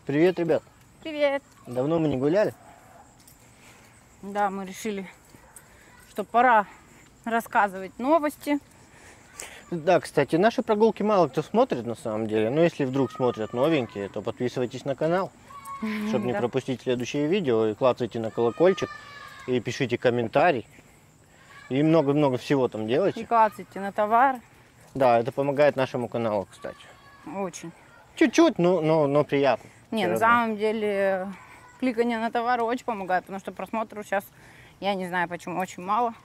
Привет, ребят. Привет. Давно мы не гуляли? Да, мы решили, что пора рассказывать новости. Да, кстати, наши прогулки мало кто смотрит на самом деле. Но если вдруг смотрят новенькие, то подписывайтесь на канал, чтобы не пропустить следующие видео. И клацайте на колокольчик, и пишите комментарий. И много-много всего там И делайте. клацайте на товар. Да, это помогает нашему каналу, кстати. Очень. Чуть-чуть, но приятно. Не, на самом деле кликание на товар очень помогает, потому что просмотров сейчас, я не знаю почему, очень мало.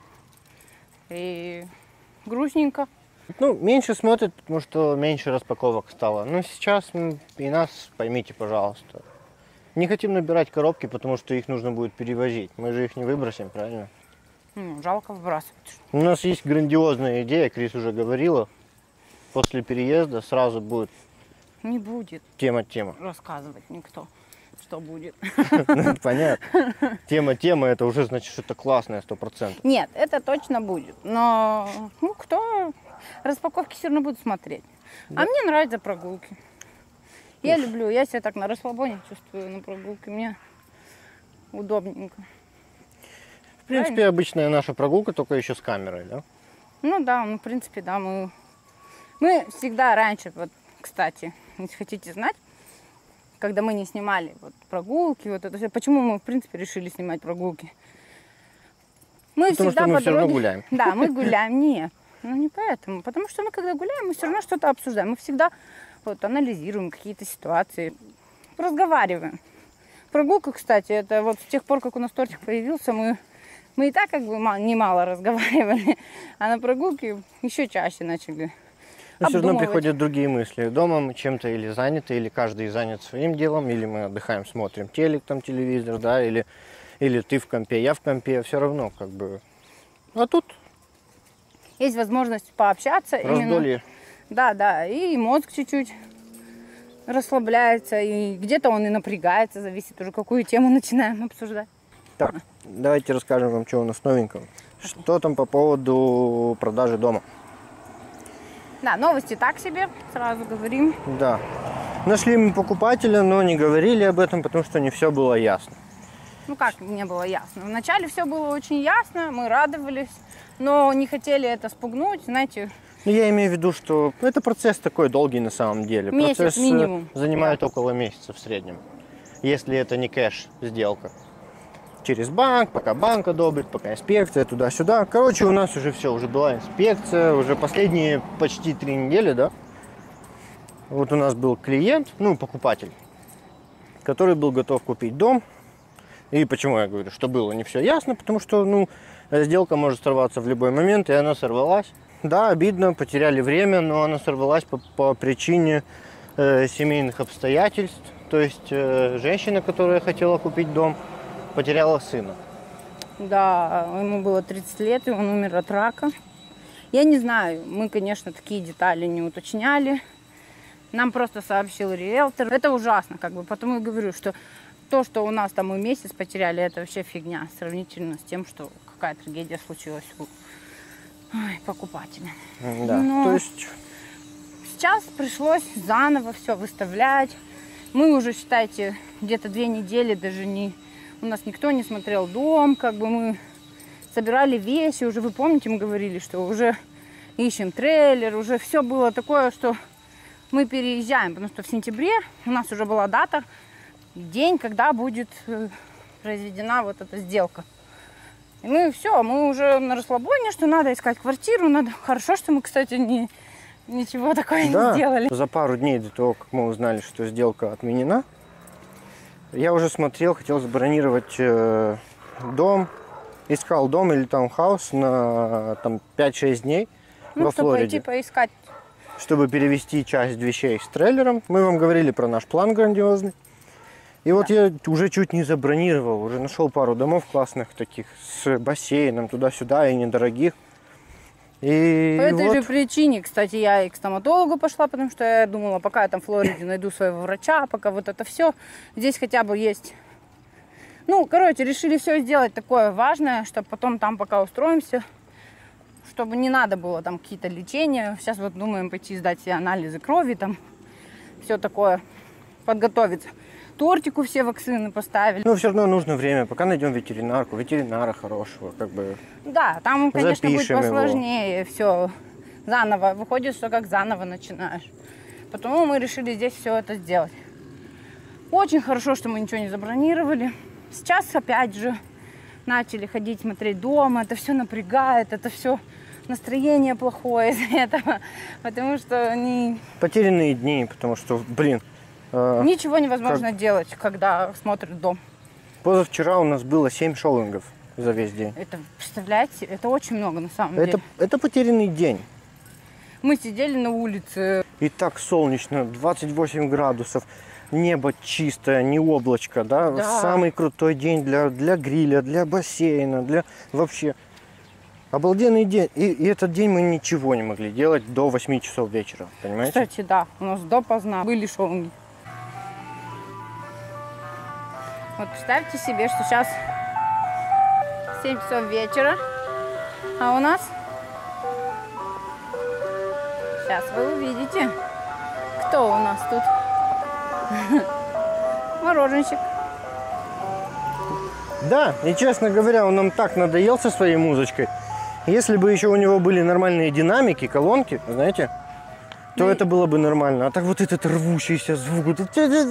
И грустненько. Ну, меньше смотрят, потому что меньше распаковок стало. Но сейчас и нас поймите, пожалуйста. Не хотим набирать коробки, потому что их нужно будет перевозить. Мы же их не выбросим, правильно? Жалко выбрасывать. У нас есть грандиозная идея, Крис уже говорила. После переезда сразу будет Не будет тема. рассказывать никто, что будет. Понятно. Тема, это уже значит что-то классное, 100%. Нет, это точно будет. Но кто распаковки все равно будут смотреть. Да. А мне нравятся прогулки. Я люблю, я себя так на расслабоне чувствую на прогулке. Мне удобненько. В принципе, обычная наша прогулка, только еще с камерой, да? Ну да, в принципе, да. Мы всегда раньше, вот, кстати, если хотите знать, когда мы не снимали вот, прогулки, вот это все, почему мы, в принципе, решили снимать прогулки? Мы потому всегда что мы по все равно дороге... гуляем. Да, мы гуляем. Нет, ну не поэтому. Потому что мы, когда гуляем, мы все равно что-то обсуждаем. Мы всегда вот, анализируем какие-то ситуации, разговариваем. Прогулка, кстати, это вот с тех пор, как у нас тортик появился, мы и так как бы немало разговаривали, а на прогулке еще чаще начали. Но все равно приходят другие мысли. Дома мы чем-то или заняты, или каждый занят своим делом, или мы отдыхаем, смотрим телек, там телевизор, да, или ты в компе, я в компе, все равно как бы. А тут есть возможность пообщаться. раздолье. Именно. Да, и мозг чуть-чуть расслабляется, и где-то он и напрягается, зависит уже, какую тему начинаем обсуждать. Так, давайте расскажем вам, что у нас новенького. Что там по поводу продажи дома. Да, новости так себе, сразу говорим. Да. Нашли мы покупателя, но не говорили об этом, потому что не все было ясно. Ну как не было ясно? Вначале все было очень ясно, мы радовались, но не хотели это спугнуть, знаете. Ну, я имею в виду, что это процесс такой долгий на самом деле. Месяц процесс минимум. Занимает около месяца в среднем. Если это не кэш сделка. Через банк, пока банк одобрит, пока инспекция, туда-сюда. Короче, у нас уже все, уже была инспекция, уже последние почти 3 недели, да. Вот у нас был клиент, покупатель, который был готов купить дом. И почему я говорю, что было не все ясно, потому что, сделка может сорваться в любой момент, и она сорвалась. Да, обидно, потеряли время, но она сорвалась по причине семейных обстоятельств. То есть женщина, которая хотела купить дом, потеряла сына. Да, ему было 30 лет, и он умер от рака. Я не знаю, мы, конечно, такие детали не уточняли. Нам просто сообщил риэлтор. Это ужасно, потому и говорю, что то, что у нас там мы месяц потеряли, это вообще фигня, сравнительно с тем, что какая трагедия случилась у покупателя. Да, то есть... Сейчас пришлось заново все выставлять. Мы уже, считайте, где-то 2 недели даже у нас никто не смотрел дом, мы собирали вещи, уже вы помните, мы говорили, что уже ищем трейлер, уже все было такое, что мы переезжаем, потому что в сентябре у нас уже была дата, день, когда будет произведена вот эта сделка. И мы уже на расслабоне, что надо искать квартиру, надо. Хорошо, что мы, кстати, ничего такого не сделали. За пару дней до того, как мы узнали, что сделка отменена, я уже смотрел, хотел забронировать дом, искал дом или таунхаус на 5-6 дней во Флориде. Чтобы пойти поискать. Чтобы перевести часть вещей с трейлером. Мы вам говорили про наш план грандиозный. И вот я уже чуть не забронировал, уже нашел пару домов классных таких, с бассейном туда-сюда и недорогих. И по этой же причине, кстати, я и к стоматологу пошла, потому что я думала, пока я там в Флориде найду своего врача, пока вот это все, здесь хотя бы есть. Решили все сделать такое важное, чтобы потом там, пока устроимся, чтобы не надо было там какие-то лечения. Сейчас вот думаем пойти сдать все анализы крови, там все такое, подготовиться. тортику все вакцины поставили. Но все равно нужно время, пока найдем ветеринара хорошего, как бы. Да, там, конечно, будет Запишем его. посложнее все заново. Выходит, что как заново начинаешь. Потому мы решили здесь все это сделать. Очень хорошо, что мы ничего не забронировали. Сейчас опять же начали ходить, смотреть дома. Это все напрягает, это все настроение плохое из-за этого. Потому что Потерянные дни, потому что, блин. ничего невозможно делать, когда смотрят дом. Позавчера у нас было 7 шоуингов за весь день. Это, представляете, это очень много на самом деле. Это потерянный день. Мы сидели на улице. И так солнечно, 28 градусов, небо чистое, не облачко, да? Да. Самый крутой день для гриля, для бассейна, для вообще обалденный день. И этот день мы ничего не могли делать до 8 часов вечера, понимаете? Кстати, да, у нас допоздна были шоунги. Вот представьте себе, что сейчас 7 часов вечера, а у нас... Сейчас вы увидите, кто у нас тут. Мороженщик. Да, и честно говоря, он нам так надоел со своей музычкой. Если бы еще у него были нормальные динамики, колонки, знаете, то Да. это было бы нормально. А так вот этот рвущийся звук, вот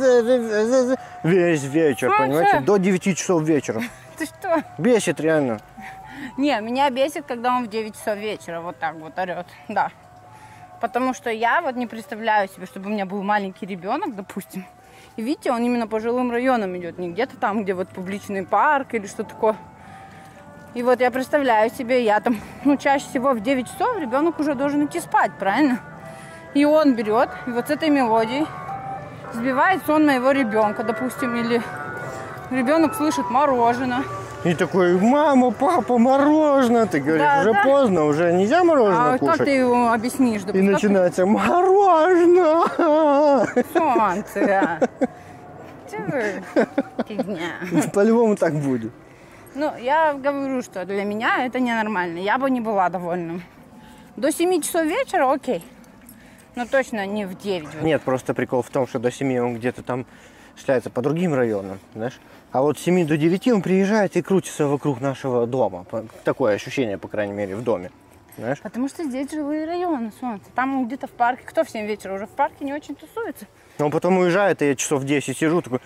весь вечер, Слушай. понимаете, до 9 часов вечера. Ты что? Бесит реально. Не, меня бесит, когда он в 9 часов вечера вот так вот орет. Да. Потому что я вот не представляю себе, чтобы у меня был маленький ребенок, допустим. И видите, он именно по жилым районам идет, не где-то там, где вот публичный парк или что такое. И вот я представляю себе, я там, чаще всего в 9 часов ребенок уже должен идти спать, правильно? И он берет, и вот с этой мелодией сбивает сон моего ребенка, допустим, или ребенок слышит мороженое. И такой, мама, папа, мороженое. Ты говоришь, Да, уже да. поздно, уже нельзя мороженое А кушать. как ты ему объяснишь? И допустим, как ты- начинается мороженое. Солнце. Чё вы? Фигня. По-любому так будет. Ну, я говорю, что для меня это ненормально. Я бы не была довольна. До 7 часов вечера окей. Но точно не в 9. вот. Нет, просто прикол в том, что до 7 он где-то там шляется по другим районам, знаешь. А вот с 7 до 9 он приезжает и крутится вокруг нашего дома. Такое ощущение, по крайней мере, в доме. Знаешь? Потому что здесь жилые районы, солнце. Там он где-то в парке. Кто в 7 вечера уже в парке не очень тусуется? Но он потом уезжает, и я часов 10 сижу, такой...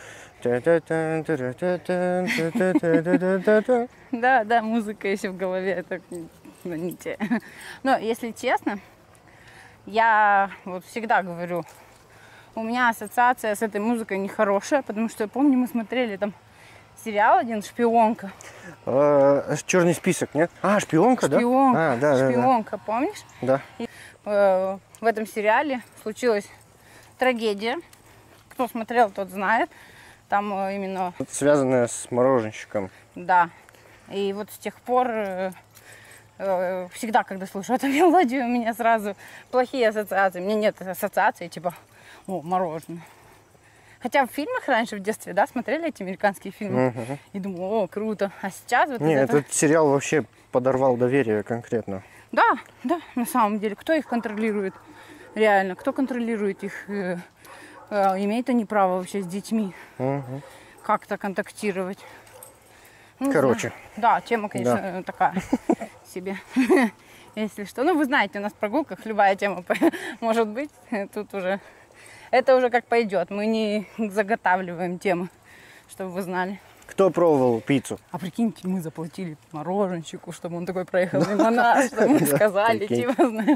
Да, да, музыка еще в голове. Это не те. Но, если честно, я вот всегда говорю, у меня ассоциация с этой музыкой нехорошая, потому что я помню, мы смотрели там сериал один «Шпионка». Черный список, нет? А, шпионка, да? «Шпионка», А, да, да, да. «Шпионка», помнишь? Да. И, в этом сериале случилась трагедия. Кто смотрел, тот знает. Там именно, Связанная с мороженщиком. да. И вот с тех пор всегда, когда слышу эту мелодию, у меня сразу плохие ассоциации. У меня нет ассоциаций, типа, о, мороженое. Хотя в фильмах раньше, в детстве, да, смотрели эти американские фильмы. И думаю, о, круто. А сейчас вот Не, из этого- этот сериал вообще подорвал доверие конкретно. Да, да, на самом деле. Кто их контролирует? Реально, кто контролирует их? Имеют они право вообще с детьми как-то контактировать? Ну, Короче. да, тема, конечно, такая себе. Если что. Ну, вы знаете, у нас в прогулках любая тема может быть. Тут уже... Это уже как пойдет. Мы не заготавливаем темы, чтобы вы знали. Кто пробовал пиццу? А прикиньте, мы заплатили мороженщику, чтобы он такой проехал мимо нас, чтобы мы сказали, прикинь. типа, знаешь.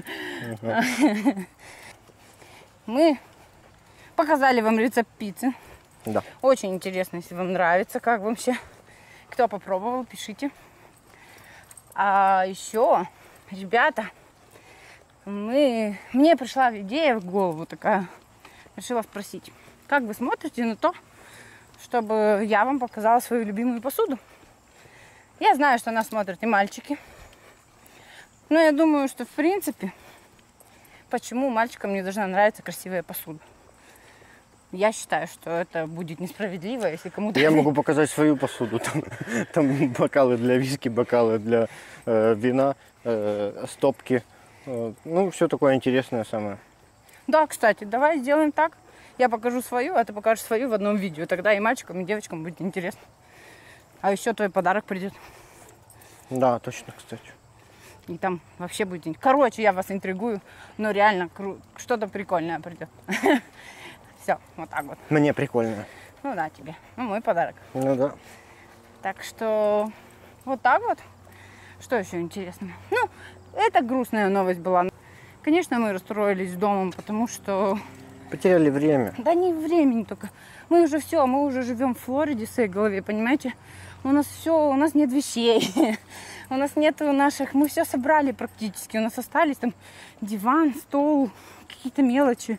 Мы показали вам рецепт пиццы. Да. Очень интересно, если вам нравится, как вообще. Кто попробовал, пишите. А еще, ребята, мне пришла идея в голову такая. Решила спросить, как вы смотрите на то, чтобы я вам показала свою любимую посуду? Я знаю, что нас смотрят и мальчики. Но я думаю, что в принципе, почему мальчикам не должна нравиться красивая посуда? Я считаю, что это будет несправедливо, если кому-то... Я могу показать свою посуду. Там бокалы для виски, бокалы для вина, стопки. Ну, все такое интересное самое. Да, кстати, давай сделаем так. Я покажу свою, а ты покажешь свою в одном видео. Тогда и мальчикам, и девочкам будет интересно. А еще твой подарок придет. Да, точно, кстати. И там вообще будет... Короче, я вас интригую, но реально что-то прикольное придет. Все, вот так вот. Мне прикольно. Ну да, тебе. Ну, мой подарок. Ну да. Так что вот так вот. Что еще интересного? Ну, это грустная новость была. Конечно, мы расстроились домом, потому что... Потеряли время. Да не времени только. Мы уже все, мы уже живем в Флориде в своей голове, понимаете? У нас все, у нас нет вещей. У нас нету наших... Мы все собрали практически. У нас остались там диван, стол, какие-то мелочи.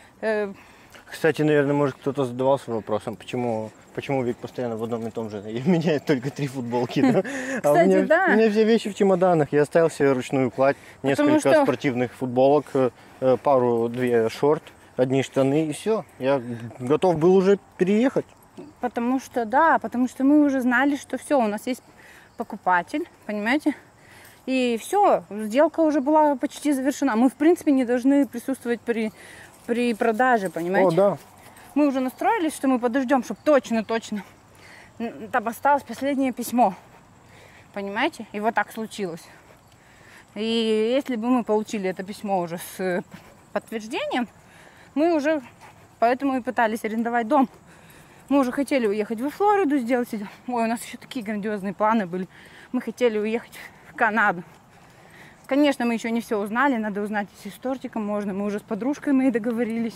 Кстати, наверное, может, кто-то задавался вопросом, почему Вик постоянно в одном и том же и меняет только 3 футболки. Да? А Кстати, да. У меня все вещи в чемоданах. Я оставил себе ручную кладь, несколько спортивных футболок, пару-две шорт, одни штаны и все. Я готов был уже переехать. Потому что мы уже знали, что все, у нас есть покупатель, понимаете? И все, сделка уже была почти завершена. Мы, в принципе, не должны присутствовать при продаже, понимаете? О, да. Мы уже настроились, что мы подождем, чтобы точно. Там осталось последнее письмо, понимаете? И вот так случилось. И если бы мы получили это письмо уже с подтверждением, мы уже поэтому и пытались арендовать дом. Мы уже хотели уехать во Флориду, сделать... Ой, у нас еще такие грандиозные планы были. Мы хотели уехать в Канаду. Конечно, мы еще не все узнали. Надо узнать, если с тортиком можно. Мы уже с подружкой моей договорились.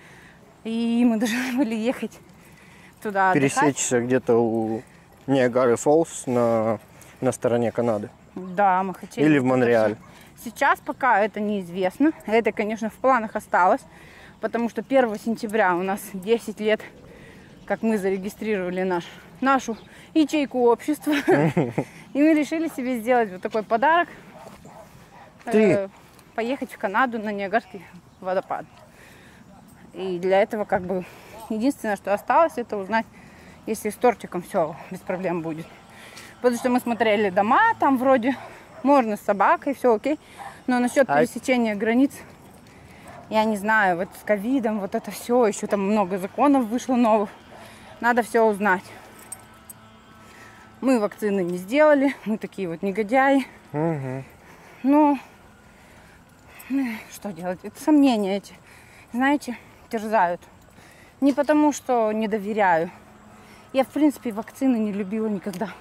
И мы должны были ехать туда отдыхать. Пересечься где-то у Ниагары Фоллс на стороне Канады. Да, мы хотели. Или в Монреаль. Сейчас пока это неизвестно. Это, конечно, в планах осталось. Потому что 1 сентября у нас 10 лет, как мы зарегистрировали нашу ячейку общества. И мы решили себе сделать вот такой подарок. Поехать в Канаду на Ниагарский водопад. И для этого как бы единственное, что осталось, это узнать, если с тортиком все без проблем будет. Потому что мы смотрели дома, там вроде можно с собакой, все окей. Но насчет пересечения границ, я не знаю, вот с ковидом, вот это все, еще там много законов вышло новых. Надо все узнать. Мы вакцины не сделали, мы такие вот негодяи. Угу. Ну, что делать? Это сомнения эти, знаете, терзают. Не потому, что не доверяю. Я, в принципе, вакцины не любила никогда.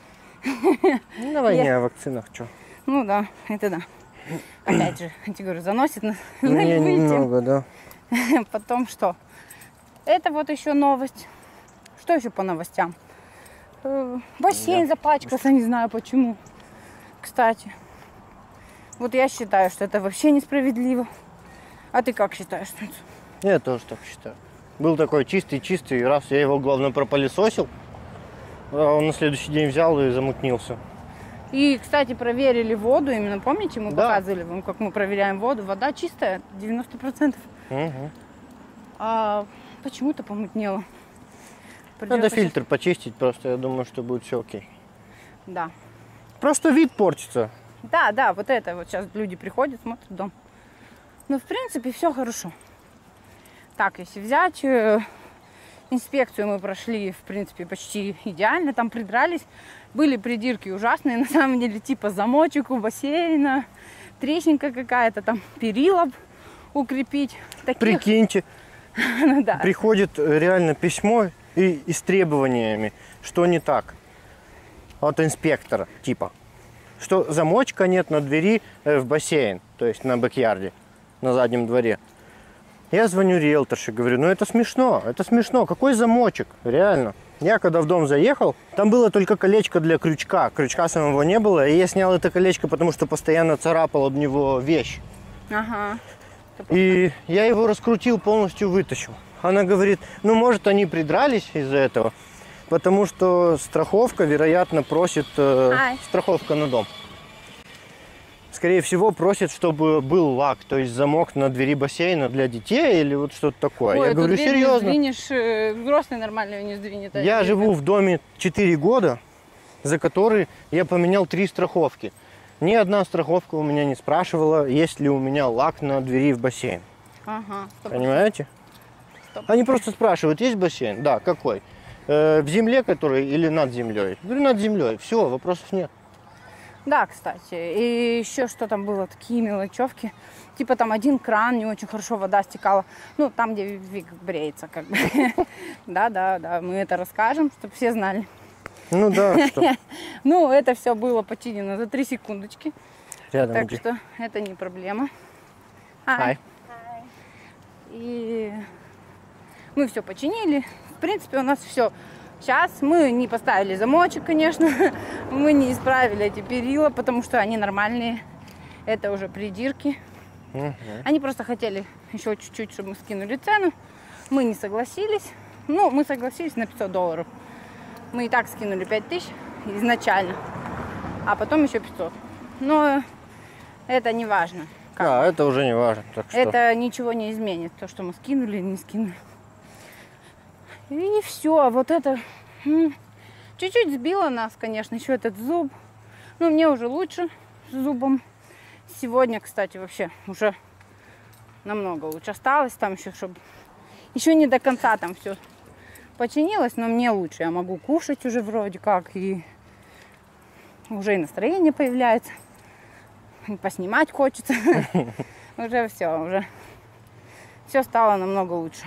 На войне о вакцинах что? Ну да, это да. Опять же, я тебе говорю, заносит на Немного, да. Потом что? Это вот еще новость. Что еще по новостям? Бассейн запачкался, не знаю почему. Кстати. Вот я считаю, что это вообще несправедливо. А ты как считаешь? Я тоже так считаю. Был такой чистый, раз я его, главное, пропылесосил, а он на следующий день взял и замутнился. И, кстати, проверили воду, именно помните, мы показывали вам, как мы проверяем воду. Вода чистая, 90%. Угу. А почему-то помутнело. Надо фильтр почистить просто, я думаю, что будет все окей. Да. Просто вид портится. Да, вот это вот сейчас люди приходят, смотрят дом. Но, в принципе, все хорошо. Так, если взять, инспекцию мы прошли, в принципе, почти идеально, там придрались. Были придирки ужасные, на самом деле, типа замочек у бассейна, трещинка какая-то, там перила укрепить. Таких... Прикиньте, да. Приходит реально письмо и с требованиями, что не так от инспектора, типа, что замочка нет на двери в бассейн, то есть на бэк-ярде, на заднем дворе. Я звоню риэлторше, говорю, ну это смешно, какой замочек, реально. Я когда в дом заехал, там было только колечко для крючка самого не было, и я снял это колечко, потому что постоянно царапал об него вещь. Ага. И я его раскрутил, полностью вытащил. Она говорит, ну может они придрались из-за этого, потому что страховка, вероятно, просит, страховка на дом. Скорее всего, просит, чтобы был лак, то есть замок на двери бассейна для детей или вот что-то такое. Ой, я говорю, серьезно? Не сдвинешь, взрослый нормально ее не сдвинет. Я живу в доме 4 года, за которые я поменял 3 страховки. Ни одна страховка у меня не спрашивала, есть ли у меня лак на двери в бассейн. Ага. Понимаете? Они просто спрашивают, есть бассейн? Да, какой? В земле который или над землей? Я говорю, над землей. Все, вопросов нет. Да, кстати. И еще что там было, такие мелочевки. Типа там один кран, не очень хорошо вода стекала. Ну, там, где Вик бреется, как бы. Да, мы это расскажем, чтобы все знали. Ну да, что? Ну, это все было починено за 3 секундочки. Рядом Так иди. что это не проблема. Ай. И мы все починили. В принципе, у нас все. Сейчас мы не поставили замочек, конечно. Мы не исправили эти перила, потому что они нормальные. Это уже придирки. Они просто хотели еще чуть-чуть, чтобы мы скинули цену. Мы не согласились. Ну, мы согласились на $500. Мы и так скинули 5000 изначально. А потом еще 500. Но это не важно. А, это уже не важно. Так что... Это ничего не изменит, то, что мы скинули или не скинули. И все, вот это чуть-чуть сбило нас, конечно, еще этот зуб. Но мне уже лучше с зубом. Сегодня, кстати, вообще уже намного лучше. Осталось там еще, чтобы... Еще не до конца там все починилось, но мне лучше. Я могу кушать уже вроде как, и уже и настроение появляется. И поснимать хочется. Уже все стало намного лучше.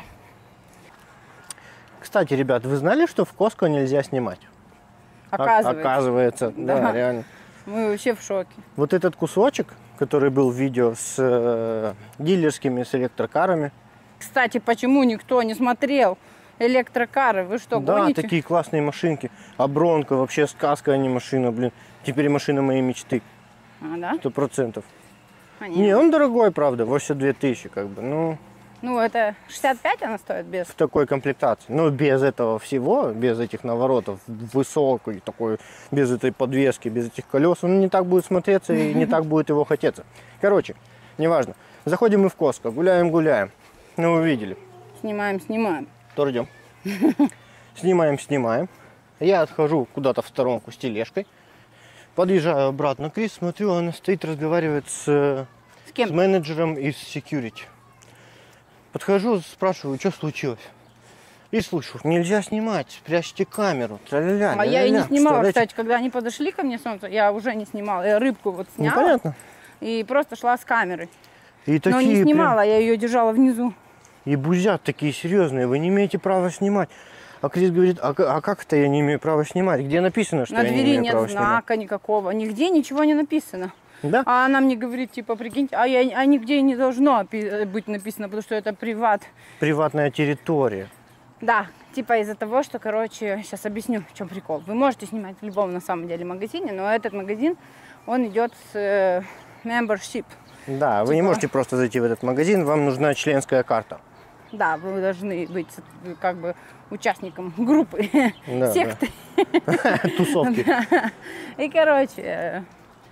Кстати, ребят, вы знали, что в Costco нельзя снимать? Оказывается, да, реально. Мы вообще в шоке. Вот этот кусочек, который был в видео с дилерскими, с электрокарами. Кстати, почему никто не смотрел электрокары? Вы что, да, гоните? такие классные машинки. А Бронко вообще сказка, а не машина, блин. Теперь машина моей мечты. А, да? 100%. А, Не, он дорогой, правда, 82 тысячи, как бы, ну... Ну, это 65 она стоит без? В такой комплектации. Ну, без этого всего, без этих наворотов, высокой такой, без этой подвески, без этих колес, он не так будет смотреться и не так будет его хотеться. Короче, неважно. Заходим мы в Costco, гуляем. Ну, вы видели. Снимаем. То идем. Снимаем. Я отхожу куда-то в сторонку с тележкой. Подъезжаю обратно к Крис, смотрю, она стоит, разговаривает с кем? С менеджером из security. Подхожу, спрашиваю, что случилось. И слышу, нельзя снимать, спрячьте камеру. Тра-ля-ля, а я и не снимала, представляете? кстати, когда они подошли ко мне, солнце, я уже не снимала. Я рыбку вот Ну, сняла понятно. и просто шла с камерой. И Но такие не снимала, прям- я ее держала внизу. И бузят такие серьезные, вы не имеете права снимать. А Крис говорит, а как это я не имею права снимать? Где написано, что На я не двери имею нет права снимать? знака никакого, нигде ничего не написано. Да? А она мне говорит, типа, прикиньте, а нигде не должно быть написано, потому что это приват. Приватная территория. Да, типа из-за того, что, короче, сейчас объясню, в чем прикол. Вы можете снимать в любом, на самом деле, магазине, но этот магазин, он идет с membership. Да, вы не Типа- можете просто зайти в этот магазин, вам нужна членская карта. Да, вы должны быть как бы участником группы, Да, секты. Тусовки. И, короче,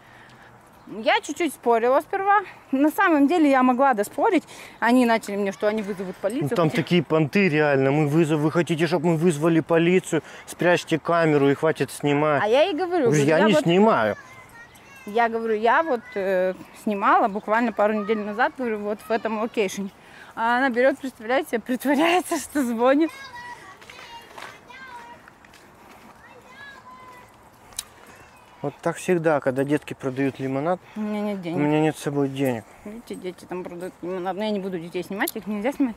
я чуть-чуть спорила сперва. На самом деле я могла доспорить. Они начали мне, что они вызовут полицию. Ну, там Хотя- такие понты реально. Вы хотите, чтобы мы вызвали полицию? Спрячьте камеру и хватит снимать. А я ей говорю, Я не вот, снимаю. я говорю, я вот снимала буквально пару недель назад, говорю, вот в этом локейшене. А она берет, представляете, притворяется, что звонит. Вот так всегда, когда детки продают лимонад, У меня нет у денег. меня нет с собой денег. Видите, дети там продают лимонад. Но я не буду детей снимать, их нельзя снимать.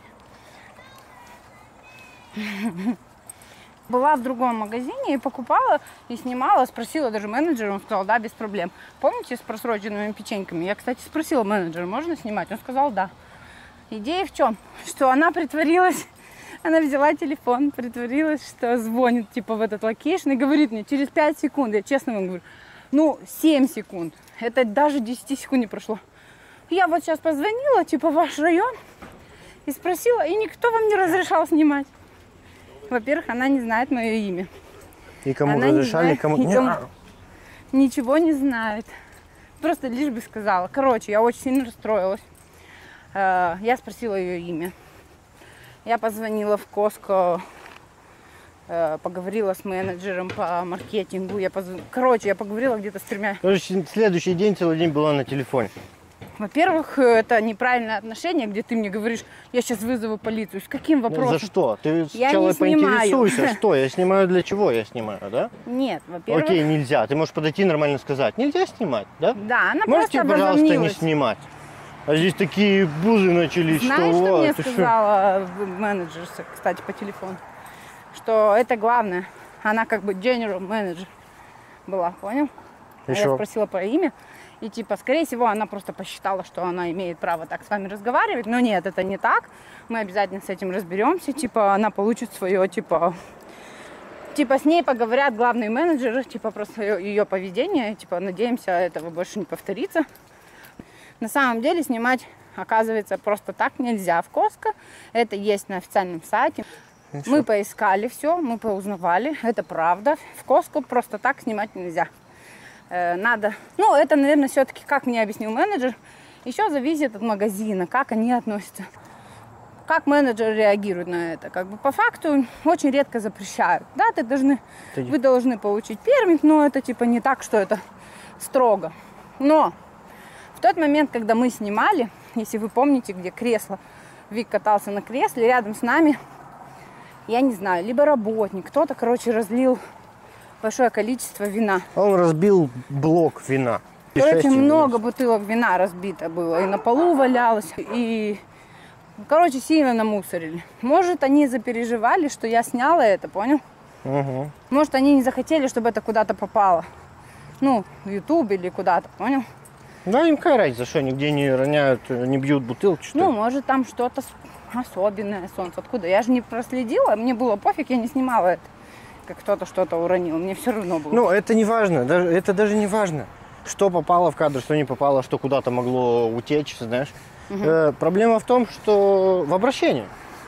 Была в другом магазине и покупала, и снимала, спросила даже менеджера, он сказал, да, без проблем. Помните с просроченными печеньками? Я, кстати, спросила менеджера, можно снимать? Он сказал, да. Идея в чем? Что она притворилась, она взяла телефон, притворилась, что звонит типа в этот локейшн и говорит мне через 5 секунд, я честно вам говорю, ну 7 секунд, это даже 10 секунд не прошло. Я вот сейчас позвонила, типа в ваш район, и спросила, и никто вам не разрешал снимать. Во-первых, она не знает мое имя. И кому Она не разрешали, знает, кому... никому. Ничего не знает. Просто лишь бы сказала. Короче, я очень сильно расстроилась. Я спросила ее имя. Я позвонила в Costco, поговорила с менеджером по маркетингу. Короче, я поговорила где-то с 3. Короче, следующий день, целый день была на телефоне. Во-первых, это неправильное отношение, где ты мне говоришь, я сейчас вызову полицию. С каким вопросом? За что? Ты Я сначала не снимаю. поинтересуйся, что я снимаю, для чего я снимаю, да? Нет, во-первых... Окей, нельзя. Ты можешь подойти нормально сказать. Нельзя снимать, да? Да, она Можете, просто пожалуйста, не обозлилась. снимать? А здесь такие бузы начались, Знаешь, что... что мне ты сказала менеджер, кстати, по телефону? Что это главное. Она как бы general manager была, понял? И А я шо? спросила про имя. И типа, скорее всего, она просто посчитала, что она имеет право так с вами разговаривать. Но нет, это не так. Мы обязательно с этим разберемся. Типа, она получит свое, типа с ней поговорят главные менеджеры, типа, просто ее поведение. Типа, надеемся, этого больше не повторится. На самом деле, снимать, оказывается, просто так нельзя в Costco. Это есть на официальном сайте. Мы поискали все, мы поузнавали. Это правда. В Costco просто так снимать нельзя. Надо, ну, это, наверное, все-таки, как мне объяснил менеджер, еще зависит от магазина, как они относятся, как менеджер реагирует на это. Как бы по факту очень редко запрещают. Да, вы должны получить пермит, но это типа не так, что это строго. Но в тот момент, когда мы снимали, если вы помните, где кресло, Вик катался на кресле, рядом с нами, я не знаю, либо работник, кто-то, короче, разлил большое количество вина. Он разбил блок вина. Короче, много бутылок вина разбито было. И на полу валялось. И, короче, сильно намусорили. Может, они запереживали, что я сняла это, понял? Угу. Может, они не захотели, чтобы это куда-то попало. Ну, в YouTube или куда-то, понял? Да, им какая разница, что нигде не роняют, не бьют бутылки, что ли? Ну, может, там что-то особенное, солнце. Откуда? Я же не проследила, мне было пофиг, я не снимала это. Как кто-то что-то уронил, мне все равно было. Ну, это не важно, это даже не важно, что попало в кадр, что не попало, что куда-то могло утечь, знаешь. Угу. Проблема в том, что в обращении.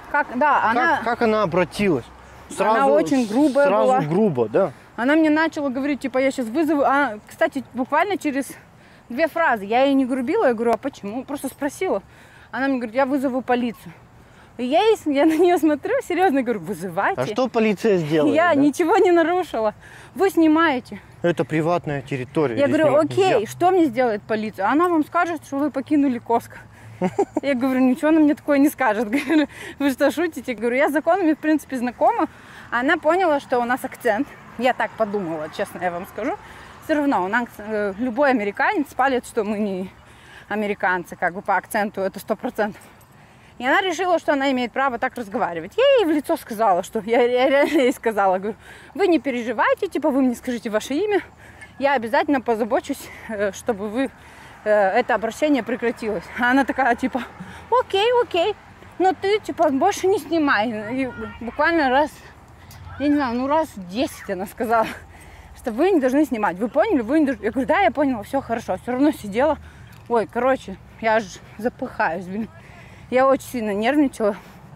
Как она обратилась? Она очень грубая сразу была. грубо, да. Она мне начала говорить, типа, я сейчас вызову. Кстати, буквально через 2 фразы. Я ей не грубила, я говорю, а почему? Просто спросила. Она мне говорит, я вызову полицию. И я на нее смотрю, серьезно говорю, вызывайте. А что полиция сделала? Я ничего не нарушила. Вы снимаете. Это приватная территория. Я говорю, окей, нельзя. что мне сделает полиция? Она вам скажет, что вы покинули Costco. Я говорю, ничего она мне такое не скажет. Говорю, вы что, шутите? Говорю, я с законами, в принципе, знакома. Она поняла, что у нас акцент. Я так подумала, честно я вам скажу. Все равно у нас любой американец палит, что мы не американцы, как бы по акценту, это 100%. И она решила, что она имеет право так разговаривать. Я ей в лицо сказала, что я реально ей сказала, говорю, вы не переживайте, типа вы мне скажите ваше имя, я обязательно позабочусь, чтобы вы это обращение прекратилось. А она такая, типа, окей, но ты, типа, больше не снимай. И буквально раз, я не знаю, раз 10 она сказала, что вы не должны снимать. Вы поняли? Вы не должны. Я говорю, да, я поняла, все хорошо. Все равно сидела. Ой, короче, я аж запыхаюсь, блин. Я очень сильно нервничала.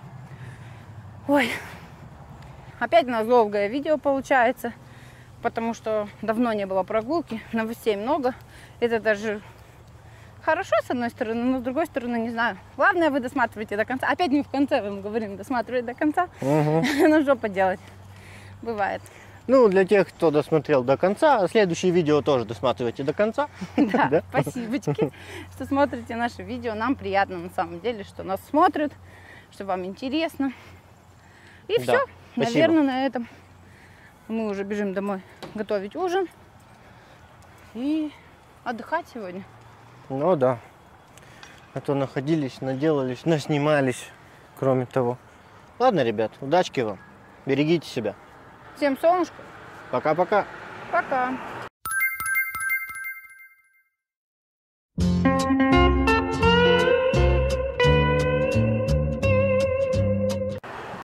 Ой. Опять у нас долгое видео получается, потому что давно не было прогулки, новостей много. Это даже хорошо, с одной стороны, но с другой стороны, не знаю. Главное, вы досматриваете до конца. Опять мы в конце вам говорим, досматривать до конца. Ну, что поделать. Бывает. Ну, для тех, кто досмотрел до конца, следующее видео тоже досматривайте до конца. Да, спасибочки, что смотрите наши видео. Нам приятно, на самом деле, что нас смотрят, что вам интересно. И все. Наверное, на этом мы уже бежим домой готовить ужин и отдыхать сегодня. Ну да. А то находились, наделались, наснимались, кроме того. Ладно, ребят, удачки вам. Берегите себя. Всем солнышко. Пока-пока. Пока.